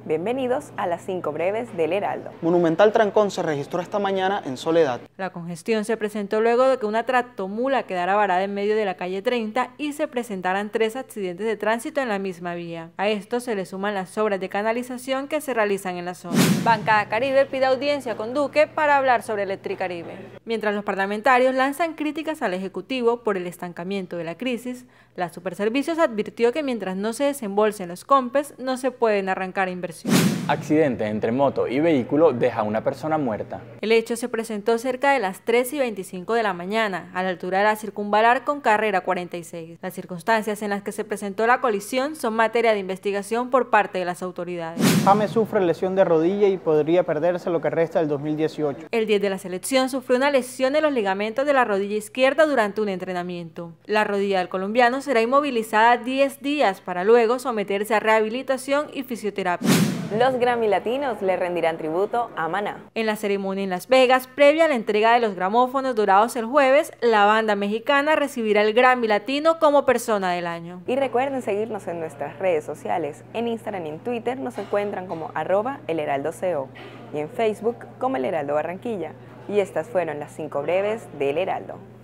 Bienvenidos a las 5 breves del Heraldo. Monumental trancón se registró esta mañana en Soledad. La congestión se presentó luego de que una tractomula quedara varada en medio de la calle 30 y se presentaran 3 accidentes de tránsito en la misma vía. A esto se le suman las obras de canalización que se realizan en la zona. Bancada Caribe pide audiencia con Duque para hablar sobre Electricaribe. Mientras los parlamentarios lanzan críticas al Ejecutivo por el estancamiento de la crisis, la Superservicios advirtió que mientras no se desembolsen los COMPES no se pueden arrancar inversiones. Accidente entre moto y vehículo deja a una persona muerta. El hecho se presentó cerca de las 3:25 de la mañana, a la altura de la circunvalar con carrera 46. Las circunstancias en las que se presentó la colisión son materia de investigación por parte de las autoridades. James sufre lesión de rodilla y podría perderse lo que resta del 2018. El 10 de la selección sufrió una lesión de los ligamentos de la rodilla izquierda durante un entrenamiento. La rodilla del colombiano será inmovilizada 10 días para luego someterse a rehabilitación y fisioterapia. Los Grammy Latinos le rendirán tributo a Maná. En la ceremonia en Las Vegas, previa a la entrega de los gramófonos dorados el jueves, la banda mexicana recibirá el Grammy Latino como Persona del Año. Y recuerden seguirnos en nuestras redes sociales. En Instagram y en Twitter nos encuentran como @elheraldoco y en Facebook como El Heraldo Barranquilla. Y estas fueron las 5 breves del Heraldo.